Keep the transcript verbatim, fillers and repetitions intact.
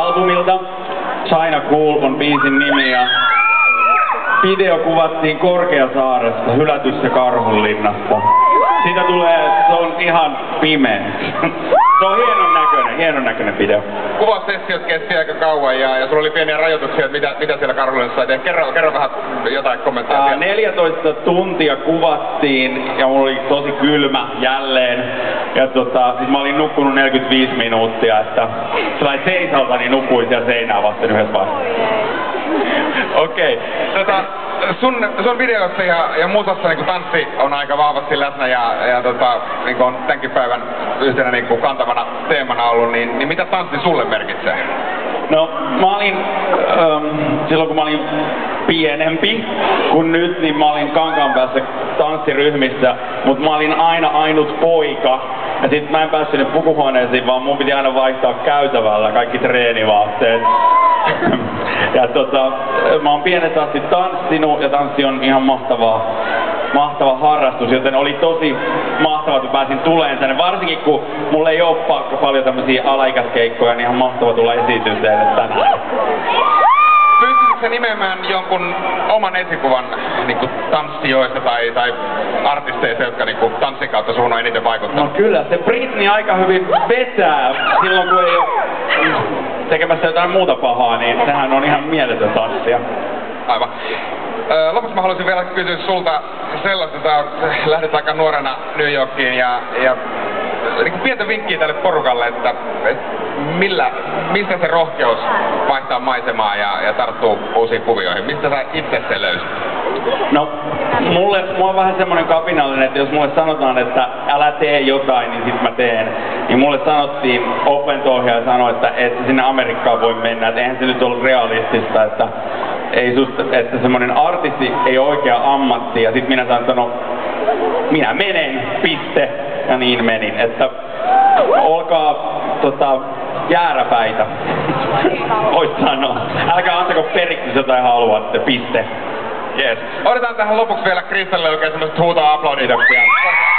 albumilta. China Cool on biisin nimi ja video kuvattiin Korkeasaaressa, hylätyssä Karhunlinnassa. Siitä tulee, se on ihan pimeä. Se on hienon näköinen, hienon näköinen video. Kuvaussessiot kesti aika kauan ja, ja sulla oli pieniä rajoituksia, että mitä, mitä siellä Karhulinnassa sai tehdä. Kerro, kerro vähän jotain kommentteja. Ää, neljätoista tuntia kuvattiin ja mulla oli tosi kylmä jälleen. Ja tota, sit mä olin nukkunut neljäkymmentäviisi minuuttia, että sellainen seisalta niin nukuin siellä seinää vasten yhdessä vaiheessa. Okei. Okay. Tota, sun, sun videossa ja, ja musassa niin tanssi on aika vahvasti läsnä ja, ja tota, niin on tämänkin päivän yhtenä niin kantavana teemana ollut, niin, niin mitä tanssi sulle merkitsee? No, mä olin, ähm, silloin kun mä olin pienempi kuin nyt, niin mä olin Kankaanpäässä tanssiryhmissä, mutta mä olin aina ainut poika. Ja sit mä en päässyt nyt pukuhuoneisiin, vaan mun piti aina vaihtaa käytävällä kaikki treenivaatteet. Ja tota, mä oon pienessä asti tanssinut ja tanssi on ihan mahtavaa, mahtava harrastus, joten oli tosi mahtavaa, että pääsin tuleen tänne. Varsinkin kun mulla ei oo pakko paljon tämmösiä alaikäiskeikkoja, niin ihan mahtava tulla esiintyä teille tänään. Pystyisikö nimeämään jonkun oman esikuvan niin tanssijoista tai, tai artisteista, jotka niin tanssin kautta suhun on eniten vaikuttanut? No kyllä, se Britney aika hyvin vetää silloin kun ei oo tekemässä jotain muuta pahaa, niin sehän on ihan mieletön tanssia. Aivan. Lopuksi mä haluaisin vielä kysyä sulta sellaista, että lähdet aika nuorena New Yorkiin ja, ja niin pientä vinkkiä tälle porukalle, että, että millä, mistä se rohkeus vaihtaa maisemaa ja, ja tarttuu uusiin kuvioihin? Mistä sä itse sen löysit? No, mulle, mulla on vähän semmonen kapinallinen, että jos mulle sanotaan, että älä tee jotain, niin sit mä teen. Niin mulle sanottiin, opento-ohjaaja sanoi, että et sinne Amerikkaan voi mennä, että eihän se nyt ollut realistista, että ei susta, että semmonen artisti ei ole oikea ammatti. Ja sit minä sanoin, että no, minä menen, piste. Ja niin menin, että olkaa tota, jääräpäitä, voit sanoa. Älkää antako periksi, jos jotain haluatte, piste. Yes. Otetaan tähän lopuksi vielä Kristallille oikein semmoset huutoa aplodidoksia.